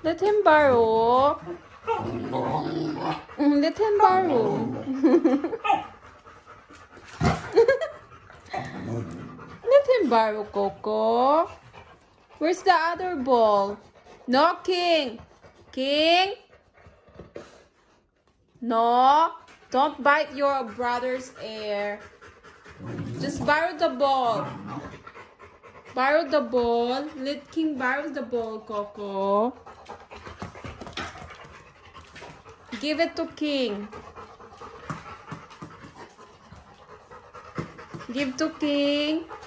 Let him borrow. Let him borrow. Let him borrow, Coco. Where's the other ball? No, King. King. No. Don't bite your brother's ear. Just borrow the ball. Borrow the ball. Let King borrow the ball, Coco. Give it to King. Give to King.